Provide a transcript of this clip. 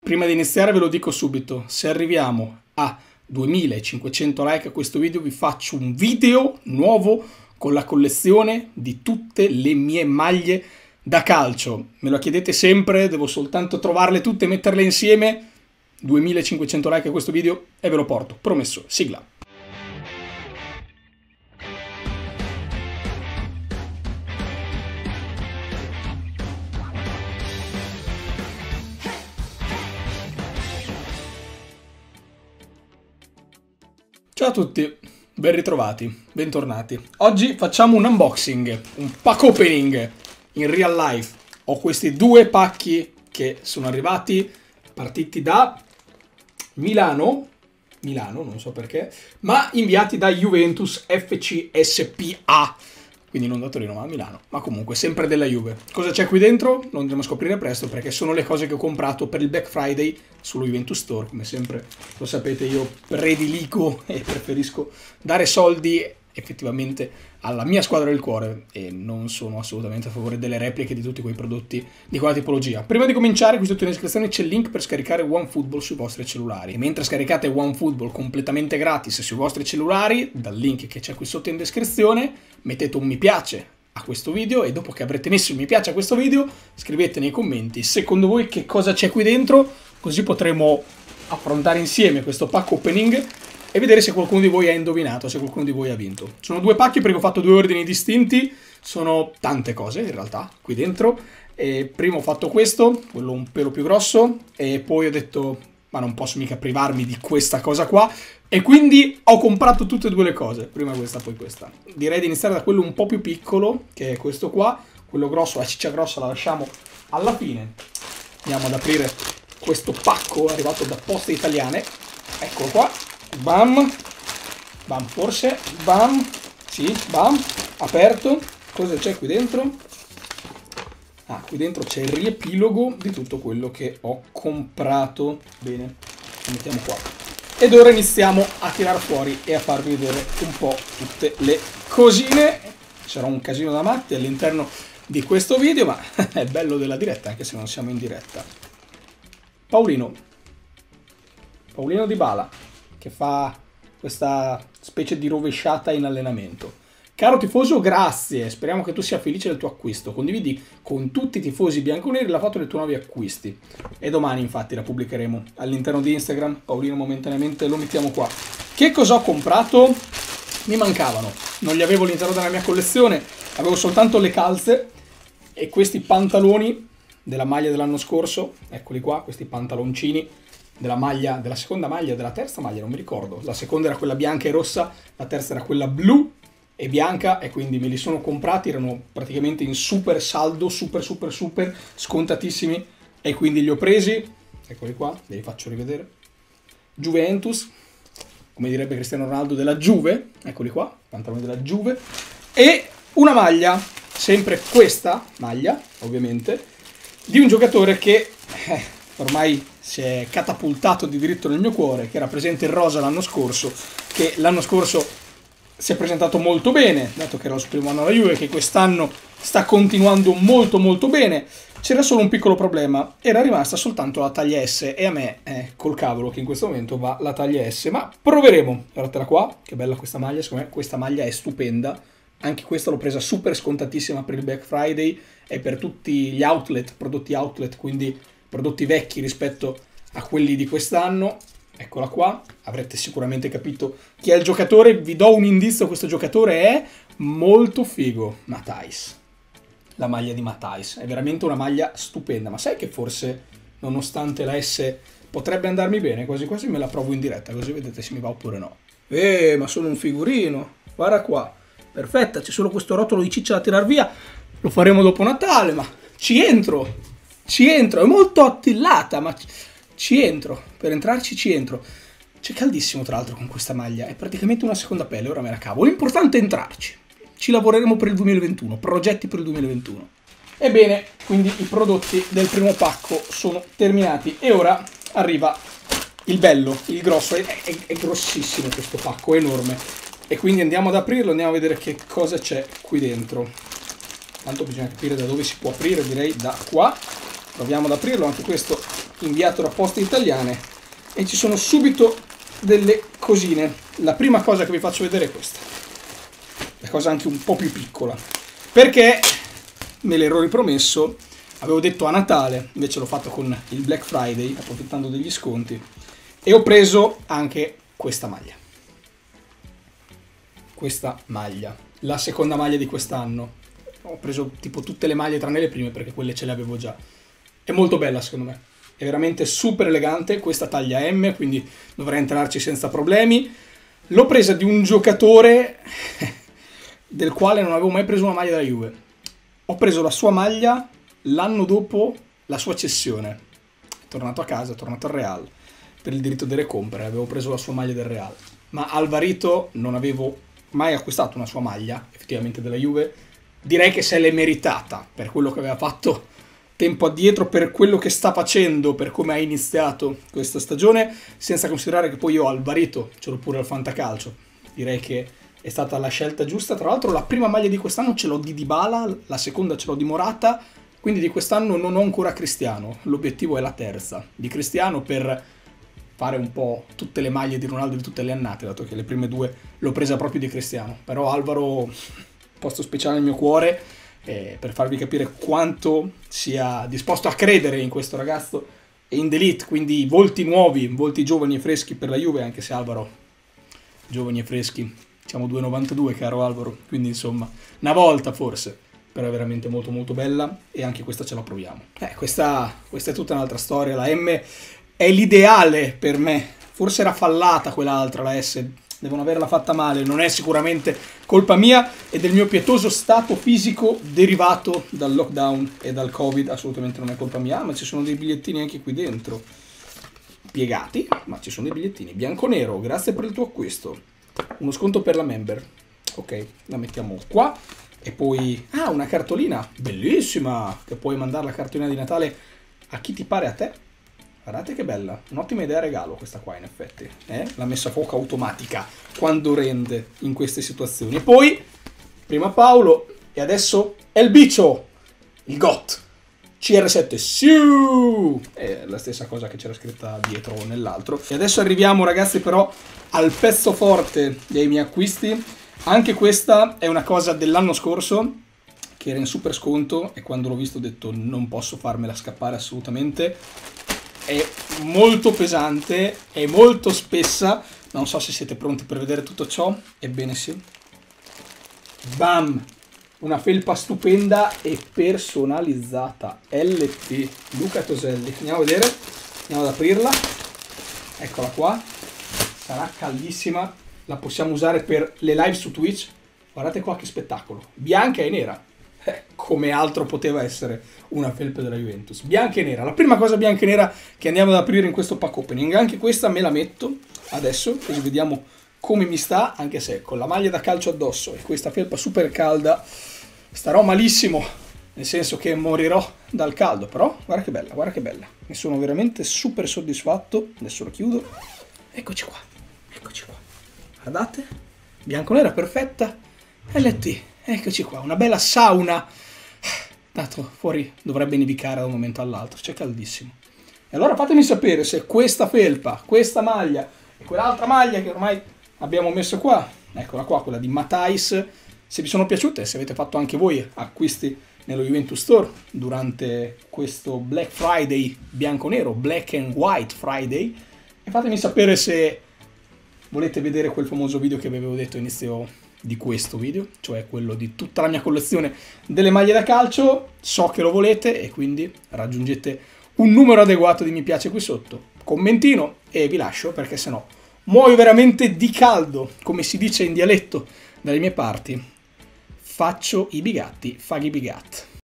Prima di iniziare ve lo dico subito, se arriviamo a 2500 like a questo video vi faccio un video nuovo con la collezione di tutte le mie maglie da calcio. Me lo chiedete sempre, devo soltanto trovarle tutte e metterle insieme. 2500 like a questo video e ve lo porto, promesso. Sigla. Ciao a tutti, ben ritrovati, bentornati. Oggi facciamo un unboxing, un pack opening in real life. Ho questi due pacchi che sono arrivati, partiti da Milano, non so perché, ma inviati da Juventus FC SPA. Quindi non da Torino ma a Milano, ma comunque sempre della Juve. Cosa c'è qui dentro? Lo andremo a scoprire presto perché sono le cose che ho comprato per il Black Friday sullo Juventus Store. Come sempre lo sapete, io prediligo e preferisco dare soldi effettivamente alla mia squadra del cuore e non sono assolutamente a favore delle repliche di tutti quei prodotti di quella tipologia. Prima di cominciare, qui sotto in descrizione c'è il link per scaricare OneFootball sui vostri cellulari. E mentre scaricate OneFootball completamente gratis sui vostri cellulari, dal link che c'è qui sotto in descrizione, mettete un mi piace a questo video e dopo che avrete messo il mi piace a questo video, scrivete nei commenti secondo voi che cosa c'è qui dentro, così potremo affrontare insieme questo pack opening e vedere se qualcuno di voi ha indovinato, se qualcuno di voi ha vinto. Sono due pacchi perché ho fatto due ordini distinti, sono tante cose in realtà qui dentro. E prima ho fatto questo, quello un pelo più grosso, e poi ho detto ma non posso mica privarmi di questa cosa qua, e quindi ho comprato tutte e due le cose, prima questa poi questa. Direi di iniziare da quello un po' più piccolo, che è questo qua. Quello grosso, la ciccia grossa la lasciamo alla fine. Andiamo ad aprire questo pacco arrivato da Poste Italiane, eccolo qua. Bam, bam forse, bam, sì, bam, aperto. Cosa c'è qui dentro? Ah, qui dentro c'è il riepilogo di tutto quello che ho comprato. Bene, lo mettiamo qua. Ed ora iniziamo a tirar fuori e a farvi vedere un po' tutte le cosine. Sarà un casino da matti all'interno di questo video, ma è bello della diretta anche se non siamo in diretta. Paolino Dybala, che fa questa specie di rovesciata in allenamento. Caro tifoso, grazie, speriamo che tu sia felice del tuo acquisto. Condividi con tutti i tifosi bianconeri la foto dei tuoi nuovi acquisti. E domani infatti la pubblicheremo all'interno di Instagram. Paolino momentaneamente lo mettiamo qua. Che cosa ho comprato? Mi mancavano, non li avevo all'interno della mia collezione, avevo soltanto le calze e questi pantaloni della maglia dell'anno scorso. Eccoli qua, questi pantaloncini della maglia, della seconda maglia, della terza maglia, non mi ricordo. La seconda era quella bianca e rossa, la terza era quella blu e bianca, e quindi me li sono comprati, erano praticamente in super saldo, super scontatissimi, e quindi li ho presi. Eccoli qua, ve li faccio rivedere. Juventus, come direbbe Cristiano Ronaldo, della Juve, eccoli qua, pantaloni della Juve, e una maglia, sempre questa maglia, ovviamente, di un giocatore che ormai si è catapultato di diritto nel mio cuore, che era presente in rosa l'anno scorso, che l'anno scorso si è presentato molto bene, dato che era il suo primo anno alla Juve, che quest'anno sta continuando molto bene. C'era solo un piccolo problema, era rimasta soltanto la taglia S, e a me, col cavolo che in questo momento va la taglia S, ma proveremo. Guardatela qua, che bella questa maglia, secondo me questa maglia è stupenda. Anche questa l'ho presa super scontatissima per il Black Friday e per tutti gli outlet, prodotti outlet, quindi prodotti vecchi rispetto a quelli di quest'anno. Eccola qua, avrete sicuramente capito chi è il giocatore. Vi do un indizio, questo giocatore è molto figo, Matthijs. La maglia di Matthijs è veramente una maglia stupenda, ma sai che forse nonostante la S potrebbe andarmi bene, quasi quasi me la provo in diretta così vedete se mi va oppure no. Ma sono un figurino, guarda qua, perfetta, c'è solo questo rotolo di ciccia da tirar via, lo faremo dopo Natale, ma ci entro, è molto attillata, ma ci entro, per entrarci ci entro. C'è caldissimo tra l'altro con questa maglia, è praticamente una seconda pelle, ora me la cavo. L'importante è entrarci, ci lavoreremo per il 2021, progetti per il 2021. Ebbene, quindi i prodotti del primo pacco sono terminati e ora arriva il bello, il grosso, è grossissimo questo pacco, è enorme. E quindi andiamo ad aprirlo, andiamo a vedere che cosa c'è qui dentro. Tanto bisogna capire da dove si può aprire, direi da qua. Proviamo ad aprirlo, anche questo inviato da Poste Italiane e ci sono subito delle cosine. La prima cosa che vi faccio vedere è questa, la cosa anche un po' più piccola, perché me l'ero ripromesso, avevo detto a Natale, invece l'ho fatto con il Black Friday, approfittando degli sconti, e ho preso anche questa maglia. Questa maglia, la seconda maglia di quest'anno. Ho preso tipo tutte le maglie tranne le prime perché quelle ce le avevo già. È molto bella secondo me, è veramente super elegante, questa taglia M, quindi dovrei entrarci senza problemi. L'ho presa di un giocatore del quale non avevo mai preso una maglia della Juve. Ho preso la sua maglia l'anno dopo la sua cessione. È tornato a casa, è tornato al Real per il diritto di recompra, avevo preso la sua maglia del Real. Ma Alvarito non avevo mai acquistato una sua maglia, effettivamente della Juve. Direi che se l'è meritata per quello che aveva fatto tempo addietro, per quello che sta facendo, per come ha iniziato questa stagione, senza considerare che poi io Alvarito ce l'ho pure al fantacalcio. Direi che è stata la scelta giusta. Tra l'altro la prima maglia di quest'anno ce l'ho di Dybala, la seconda ce l'ho di Morata, quindi di quest'anno non ho ancora Cristiano. L'obiettivo è la terza di Cristiano per fare un po' tutte le maglie di Ronaldo di tutte le annate, dato che le prime due l'ho presa proprio di Cristiano. Però Alvaro, posto speciale nel mio cuore, per farvi capire quanto sia disposto a credere in questo ragazzo e in D'Elite, quindi volti nuovi, volti giovani e freschi per la Juve, anche se Alvaro, giovani e freschi, diciamo 2,92 caro Alvaro, quindi insomma, una volta forse, però è veramente molto molto bella e anche questa ce la proviamo. Questa è tutta un'altra storia, la M è l'ideale per me, forse era fallata quell'altra, la S, devono averla fatta male, non è sicuramente colpa mia e del mio pietoso stato fisico derivato dal lockdown e dal Covid, assolutamente non è colpa mia, ma ci sono dei bigliettini anche qui dentro, piegati, ma ci sono dei bigliettini, bianco-nero, grazie per il tuo acquisto, uno sconto per la member, ok, la mettiamo qua, e poi, una cartolina, bellissima, che puoi mandare la cartolina di Natale a chi ti pare a te. Guardate che bella, un'ottima idea regalo questa qua in effetti, la messa a fuoco automatica quando rende in queste situazioni. E poi, prima Paolo e adesso El Bicio, il GOT, CR7, siu! È la stessa cosa che c'era scritta dietro nell'altro. E adesso arriviamo ragazzi però al pezzo forte dei miei acquisti. Anche questa è una cosa dell'anno scorso, che era in super sconto e quando l'ho visto ho detto non posso farmela scappare assolutamente. È molto pesante, è molto spessa, non so se siete pronti per vedere tutto ciò, ebbene sì. Bam! Una felpa stupenda e personalizzata, LP, Luca Toselli. Andiamo a vedere, andiamo ad aprirla, eccola qua, sarà caldissima, la possiamo usare per le live su Twitch, guardate qua che spettacolo, bianca e nera. Come altro poteva essere una felpa della Juventus, bianca e nera. La prima cosa bianca e nera che andiamo ad aprire in questo pack opening, anche questa me la metto adesso così vediamo come mi sta, anche se con la maglia da calcio addosso e questa felpa super calda starò malissimo, nel senso che morirò dal caldo, però guarda che bella, ne sono veramente super soddisfatto. Adesso lo chiudo, eccoci qua, guardate, bianco-nera perfetta, LT. Eccoci qua, una bella sauna. Dato fuori dovrebbe nevicare da un momento all'altro, c'è caldissimo. E allora fatemi sapere se questa felpa, questa maglia e quell'altra maglia che ormai abbiamo messo qua, eccola qua, quella di Matthijs, se vi sono piaciute, se avete fatto anche voi acquisti nello Juventus Store durante questo Black Friday bianco-nero, Black and White Friday, e fatemi sapere se volete vedere quel famoso video che vi avevo detto all'inizio di questo video, cioè quello di tutta la mia collezione delle maglie da calcio. So che lo volete e quindi raggiungete un numero adeguato di mi piace qui sotto, commentino, e vi lascio perché sennò muoio veramente di caldo, come si dice in dialetto dalle mie parti. Faccio i bigatti, faghi bigat.